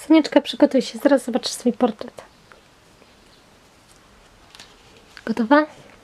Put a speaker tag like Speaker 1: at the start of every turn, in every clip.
Speaker 1: Sonieczka, przygotuj się, zaraz zobaczysz swój portret. Gotowa?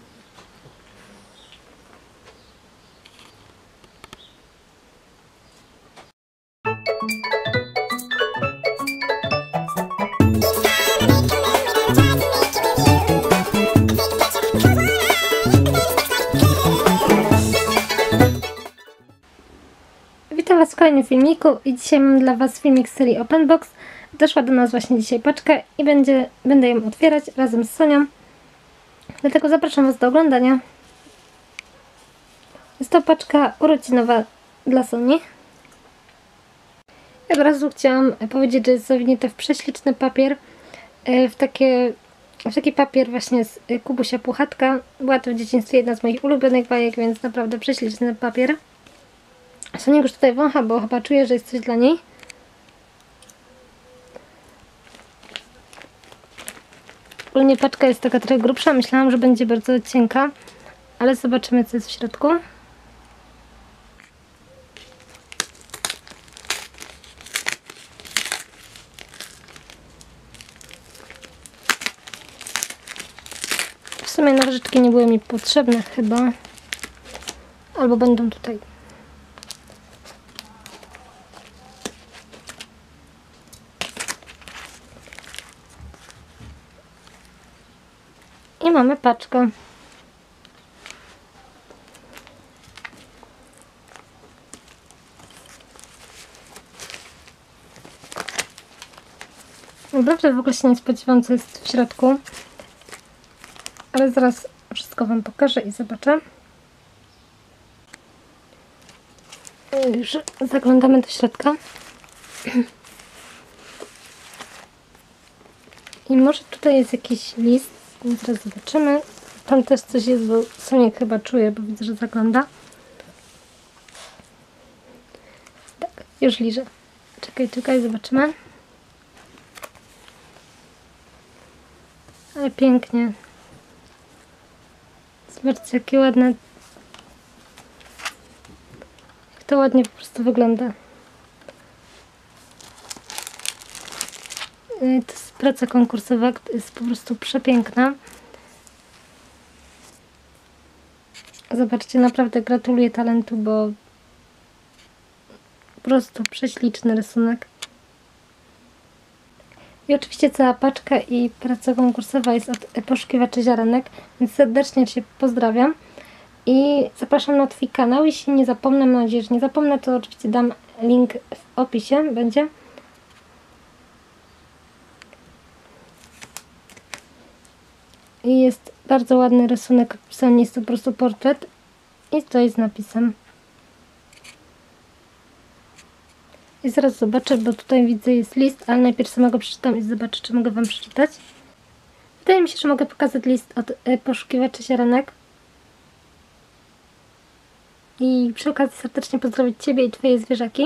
Speaker 1: Witam Was w kolejnym filmiku i dzisiaj mam dla Was filmik z serii Open Box. Doszła do nas właśnie dzisiaj paczka i będę ją otwierać razem z Sonią. Dlatego zapraszam Was do oglądania. Jest to paczka urodzinowa dla Soni. Od razu chciałam powiedzieć, że jest zawinięte w prześliczny papier. W taki papier właśnie z Kubusia Puchatka. Była to w dzieciństwie jedna z moich ulubionych bajek, więc naprawdę prześliczny papier. Sonia już tutaj wącha, bo chyba czuję, że jest coś dla niej. Ogólnie paczka jest taka trochę grubsza. Myślałam, że będzie bardzo cienka, ale zobaczymy, co jest w środku. W sumie nożyczki nie były mi potrzebne chyba. Albo będą tutaj. I mamy paczkę. Naprawdę w ogóle się nie spodziewam, co jest w środku. Ale zaraz wszystko Wam pokażę i zobaczę. Już zaglądamy do środka. I może tutaj jest jakiś list. Zaraz zobaczymy. Tam też coś jest, bo Soniek chyba czuje, bo widzę, że zagląda. Tak, już liżę. Czekaj, zobaczymy. Ale pięknie. Zobaczcie, jakie ładne. Jak to ładnie po prostu wygląda. To jest praca konkursowa, jest po prostu przepiękna. Zobaczcie, naprawdę gratuluję talentu, bo po prostu prześliczny rysunek. I oczywiście cała paczka i praca konkursowa jest od Poszukiwaczy Ziarenek, więc serdecznie Cię pozdrawiam. I zapraszam na Twój kanał. Jeśli nie zapomnę, mam nadzieję, że nie zapomnę, to oczywiście dam link w opisie, będzie. I jest bardzo ładny rysunek, pisany jest to po prostu portret i to z napisem. I zaraz zobaczę, bo tutaj widzę jest list, ale najpierw samego przeczytam i zobaczę, czy mogę Wam przeczytać. Wydaje mi się, że mogę pokazać list od Poszukiwaczy Ziarenek. I przy okazji serdecznie pozdrowić Ciebie i Twoje zwierzaki.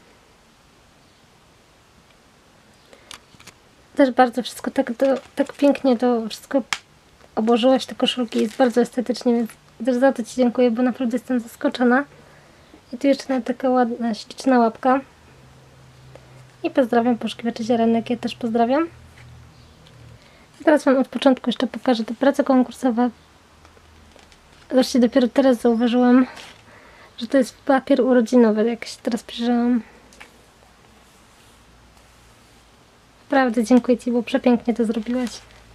Speaker 1: Też bardzo wszystko tak pięknie to wszystko obłożyłaś, te koszulki, jest bardzo estetycznie, więc też za to Ci dziękuję, bo naprawdę jestem zaskoczona. I tu jeszcze taka ładna, śliczna łapka. I pozdrawiam Poszukiwaczy Ziarenek, ja też pozdrawiam. I teraz Wam od początku jeszcze pokażę tę pracę konkursową. Zobaczcie, dopiero teraz zauważyłam, że to jest papier urodzinowy, jak się teraz przyjrzałam. Naprawdę dziękuję Ci, bo przepięknie to zrobiłaś.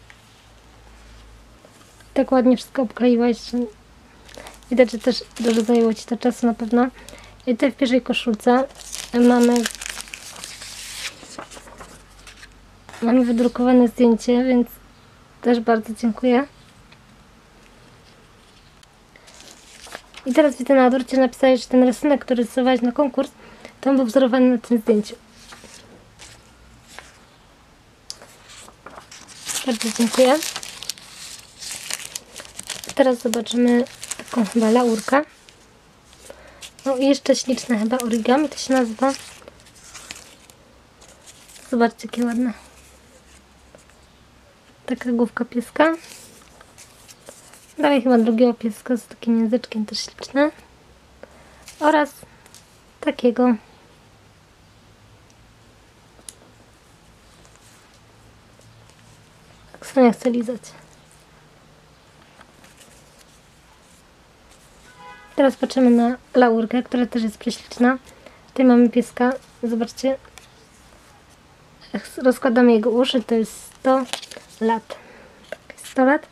Speaker 1: Tak ładnie wszystko obkleiłaś, że widać, że też dużo zajęło Ci to czasu na pewno. I tutaj w pierwszej koszulce mamy wydrukowane zdjęcie, więc też bardzo dziękuję. I teraz widzę na odwrocie, że napisałeś, że ten rysunek, który rysowałeś na konkurs, to on był wzorowany na tym zdjęciu. Bardzo dziękuję. Teraz zobaczymy taką chyba laurkę. No i jeszcze śliczne chyba origami to się nazywa. Zobaczcie, jakie ładne. Taka główka pieska. Dalej chyba drugiego pieska z takim języczkiem, też śliczne. Oraz takiego. Sonia chce lizać. Teraz patrzymy na laurkę, która też jest prześliczna. Tutaj mamy pieska. Zobaczcie. Rozkładamy jego uszy. To jest 100 lat. 100 lat.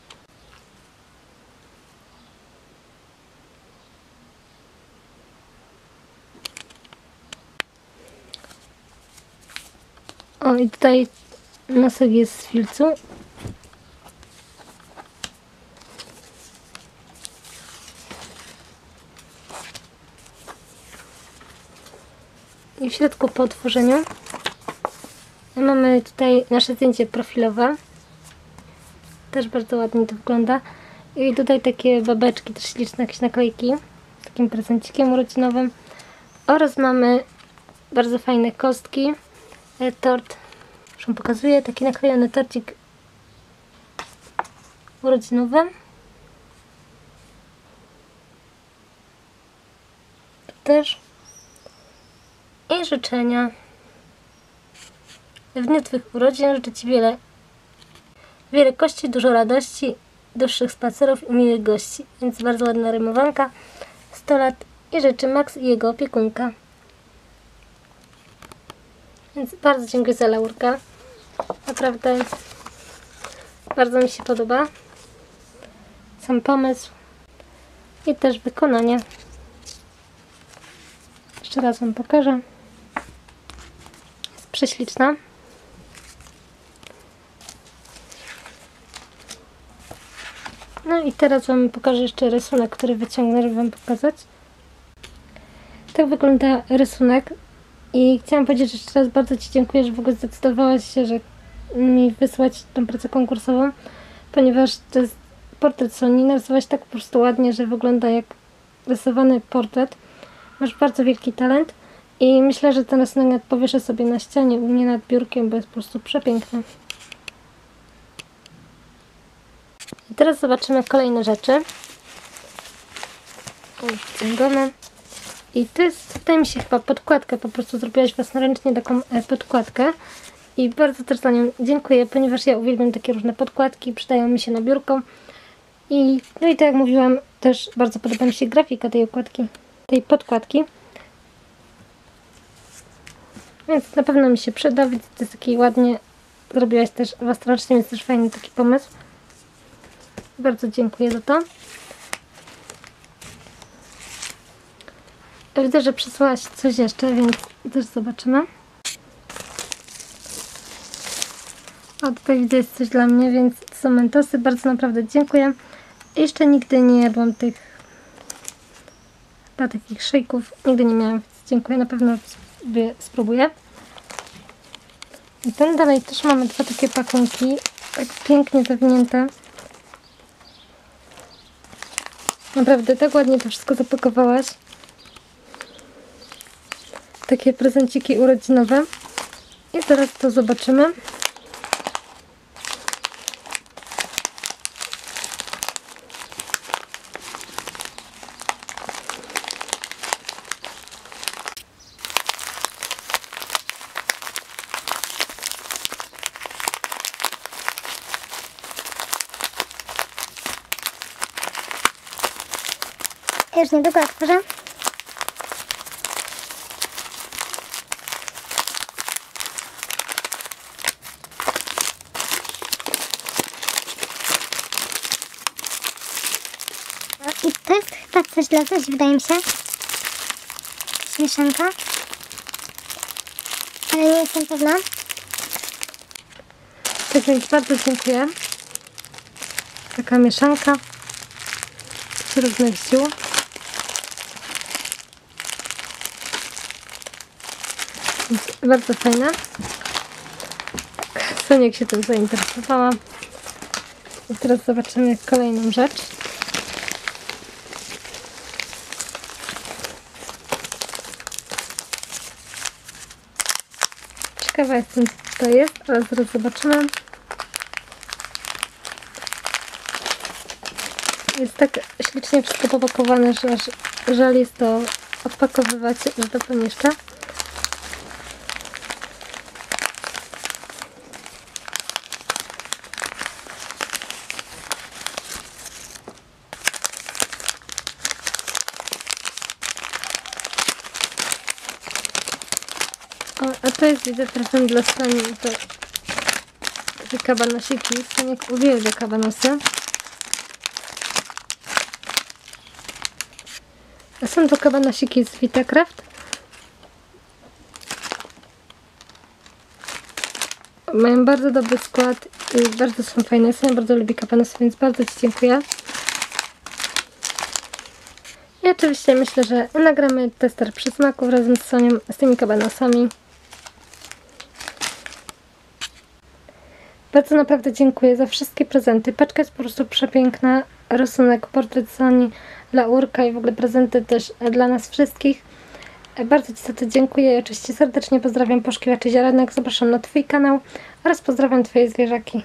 Speaker 1: O, i tutaj nosek jest z filcu. I w środku po otworzeniu mamy tutaj nasze zdjęcie profilowe. Też bardzo ładnie to wygląda. I tutaj takie babeczki, też śliczne jakieś naklejki z takim prezencikiem urodzinowym. Oraz mamy bardzo fajne kostki. Tort, już wam pokazuję, taki naklejony torcik urodzinowy. Tu też. I życzenia. W dniu Twych urodzin życzę Ci wiele kości, dużo radości, dłuższych spacerów i miłych gości. Więc bardzo ładna rymowanka. 100 lat i życzy Max i jego opiekunka. Więc bardzo dziękuję za laurkę. Naprawdę bardzo mi się podoba sam pomysł i też wykonanie. Jeszcze raz wam pokażę. Jest prześliczna. No i teraz wam pokażę jeszcze rysunek, który wyciągnę, żeby wam pokazać. Tak wygląda rysunek. I chciałam powiedzieć, że jeszcze raz bardzo Ci dziękuję, że w ogóle zdecydowałaś się, że mi wysłać tą pracę konkursową, ponieważ to jest portret Soni. Narysowałaś tak po prostu ładnie, że wygląda jak rysowany portret. Masz bardzo wielki talent i myślę, że ten rysunek powieszę sobie na ścianie u mnie nad biurkiem, bo jest po prostu przepiękny. I teraz zobaczymy kolejne rzeczy. Wyciągamy. I to jest, tutaj mi się chyba podkładkę, po prostu zrobiłaś własnoręcznie taką podkładkę i bardzo też za nią dziękuję, ponieważ ja uwielbiam takie różne podkładki, przydają mi się na biurko i no i tak jak mówiłam, też bardzo podoba mi się grafika tej podkładki, więc na pewno mi się przyda, więc to jest taki ładnie zrobiłaś też własnoręcznie, więc też fajny taki pomysł. Bardzo dziękuję za to. Widzę, że przysłałaś coś jeszcze, więc też zobaczymy. O, tutaj widzę, jest coś dla mnie, więc to są mentosy. Bardzo naprawdę dziękuję. Jeszcze nigdy nie jadłam takich szejków. Nigdy nie miałam, więc dziękuję. Na pewno sobie spróbuję. I tam dalej też mamy dwa takie pakunki. Tak pięknie zawinięte. Naprawdę tak ładnie to wszystko zapakowałaś. Takie prezenciki urodzinowe. I zaraz to zobaczymy.
Speaker 2: Już niedługo otworzę. I to jest chyba coś dla Zosi, wydaje mi się. Mieszanka. Ale nie jestem pewna.
Speaker 1: Tak więc bardzo dziękuję. Taka mieszanka z różnych ziół. Więc bardzo fajna. Tak, Soniek się tym zainteresowała. I teraz zobaczymy kolejną rzecz. Ciekawa jestem, co to jest, ale zaraz zobaczymy. Jest tak ślicznie wszystko popakowane, że aż żal jest to odpakowywać, że to pomieszczę. To jest, widzę, prezent dla Soni. To takie kabanosiki. Soniek uwielbia kabanosy. A są to kabanosiki z Vitacraft. Mają bardzo dobry skład i bardzo są fajne. Sonia bardzo lubi kabanosy, więc bardzo Ci dziękuję. I oczywiście myślę, że nagramy tester przysmaków razem z Sonią z tymi kabanosami. Bardzo naprawdę dziękuję za wszystkie prezenty. Paczka jest po prostu przepiękna. Rysunek, portret Soni, laurka i w ogóle prezenty też dla nas wszystkich. Bardzo Ci za to dziękuję i oczywiście serdecznie pozdrawiam poszukiwaczy ziarenek. Zapraszam na Twój kanał oraz pozdrawiam Twoje zwierzaki.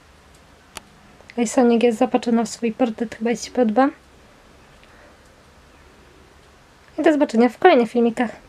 Speaker 1: I Soniek jest zapatrzona w swój portret, chyba Ci się podoba. I do zobaczenia w kolejnych filmikach.